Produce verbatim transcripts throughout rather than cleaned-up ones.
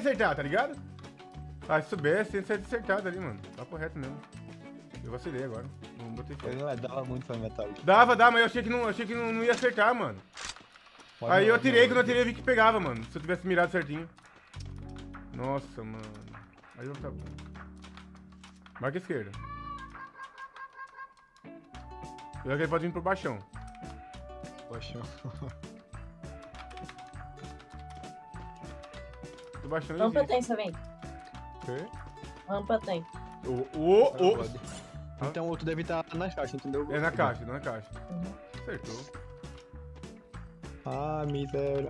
acertar, tá ligado? Ah, se soubesse, tinha saído acertado ali, mano. Tá correto mesmo. Eu vacilei agora. Não botei fé. Ele não é, dava muito pra metal. Dava, dava, mas eu achei que não, achei que não, não ia acertar, mano. Pode Aí não, eu atirei, não, quando eu atirei eu vi que pegava, mano. Se eu tivesse mirado certinho. Nossa, mano. Aí eu tá bom. Marca a esquerda. Eu acho que ele pode vir pro baixão. Baixão. Pro baixão Rampa existe. tem, você vem. Quê? Rampa tem. O, o, o. Então o outro deve estar na caixa, entendeu? É na caixa, na caixa. Uhum. Acertou. Ah, miséria.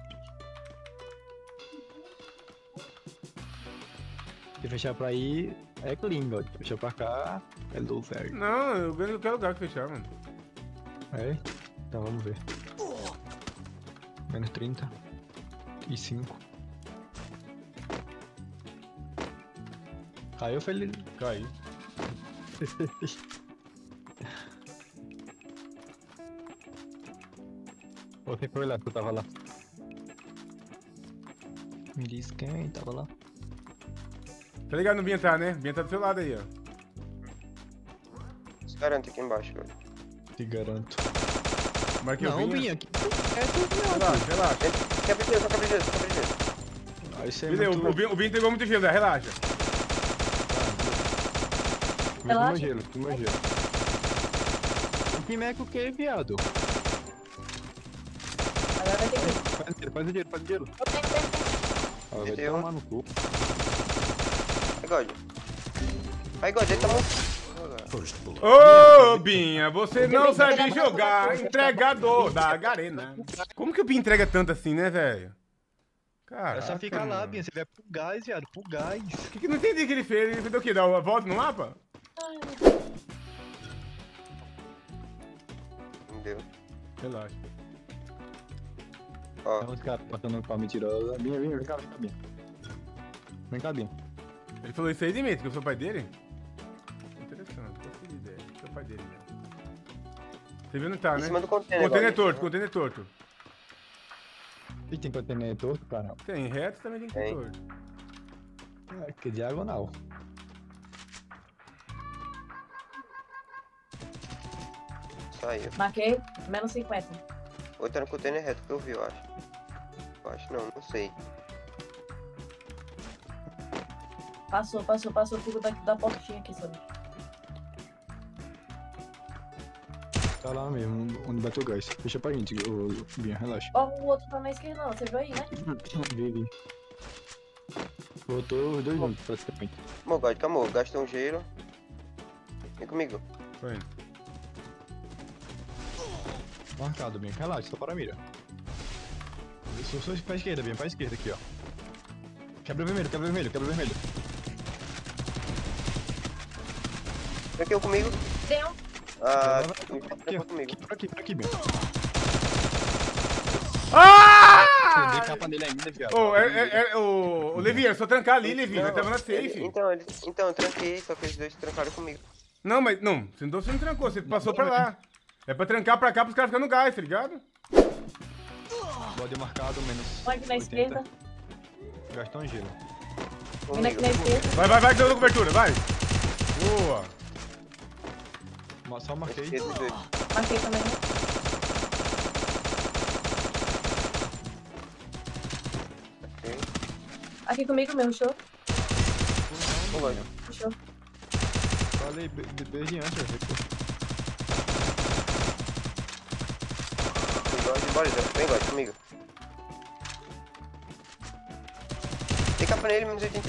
Se fechar pra aí, é clean, ó. Se fechar pra cá, é loser. Não, eu ganho em qualquer lugar que fechar, mano. É? Então vamos ver. Menos trinta. E cinco. Caiu, feliz. Caiu. Você foi lá que eu tava lá. Me diz quem tava lá. Tá ligado no Binha tá, né? Binha tá do seu lado aí, ó. Se garante aqui embaixo, velho. Te garanto. Marquei o Não, Binha. Binha, aqui. É tudo meu. Relaxa, relaxa. Quebra de gelo, só quebra de gelo, só quebra de gelo. Aí você é Beleza, muito... o, o, Binha, o Binha entregou muito gelo, né? Relaxa. Meu Relaxa. gelo, meu gelo. O que é que o que, viado? Agora vai ter que ir. Faz dinheiro, faz dinheiro, faz dinheiro. Eu tenho, tenho, tenho. Ah, vai Meteu. tomar no cu. Aí, God. Aí, God, ele tá muito... Ô, Binha, você não sabe jogar. Entregador da Garena. Como que o Binha entrega tanto assim, né, velho? Cara, É só ficar lá, Binha. Você vai pro gás, viado, pro gás. O que que não entendi que ele fez? Ele fez o quê? Dar a volta no mapa? Não deu. Relaxa. Ó, Tem uns caras passando pra mentirosa. Binha, Binha, vem cá, vem cá, Binha. Vem cá, Binha. Ele falou isso aí de mim, que eu sou pai dele? Interessante, gostei de ideia. Sou pai dele mesmo. Você viu onde tá, em né? cima do container. Container God. torto, container torto. E tem container torto, cara? Tem reto também tem que ter Tem. torto. É, que diagonal. Saiu. Marquei, menos cinquenta. Outro tá no container reto que eu vi, eu acho. Eu acho não, não sei. Passou, passou, passou. Fico daqui da portinha aqui, sabe? Tá lá mesmo, onde bateu o gás. Deixa pra gente, ô, Binha, relaxa. Ó, o outro tá na esquerda, não. Você viu aí, né? Vive. Voltou os dois juntos, praticamente. Calma, God, calma, gastou um gelo. Vem comigo. Foi. Marcado, Binha, relaxa, só para a mira. Só, só pra esquerda, Binha, pra esquerda aqui, ó. Quebra vermelho, quebra vermelho, quebra vermelho. Tranqueu comigo. Deu. Ah, Aqui, me tranqueu comigo. Por aqui, por aqui, Binha. Ah! Dei capa nele ainda, viado. Ô, é, é, é, ô, ô, Levi, é só trancar ali, Levi. Não, Nós tava na ele- safe. Então, ele, então, eu tranquei, só que os dois trancaram comigo. Não, mas não, você não, você não trancou, você passou pra lá. É pra trancar pra cá pros caras ficarem no gás, tá ligado? Bode marcado, menos. Um aqui na oitenta. esquerda. Gastou um gelo. Um aqui Comigo. na esquerda. Vai, vai, vai, que eu dou cobertura, vai. Boa. Mas só marquei. Esquerda os dois. Marquei também. Ok. Aqui comigo mesmo, show. Ô, God. Show. Falei be- be- desde antes, velho. Vem, God, bora, Zé. Vem, God, comigo. Tem capa nele, menos oitenta.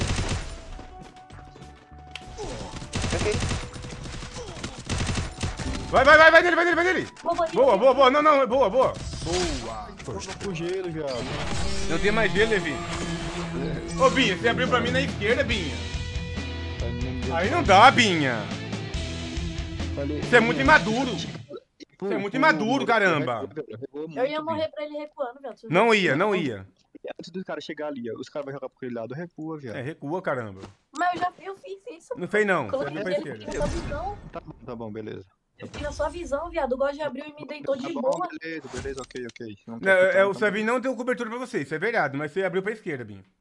Tranquei. Vai, vai, vai, vai nele, vai nele, vai nele. Boa, Boa, boa, boa. Não, não, boa, boa. Boa. O gelo, viado. Não tem mais gelo, Levi. Ô, Binha, você abriu pra mim na esquerda, Binha. Aí não dá, Binha. Você é muito imaduro. Você é muito imaduro, caramba. Eu ia morrer pra ele recuando, velho. Não ia, não ia. Antes dos caras chegar ali, ó, os caras vão jogar pro aquele lado, recua, viado. É, recua, caramba. Mas eu já eu fiz isso. Não fez não, você Coloquei abriu pra ele aqui esquerda. na sua visão. Tá bom, tá bom, beleza. Eu fiz na sua visão, viado. O God abriu e me deitou de Tá bom, boa. beleza, beleza, ok, ok. Não Não, quer ficar, é, não o tá Savin não deu cobertura pra você, isso é verdade, mas você abriu pra esquerda, Binha.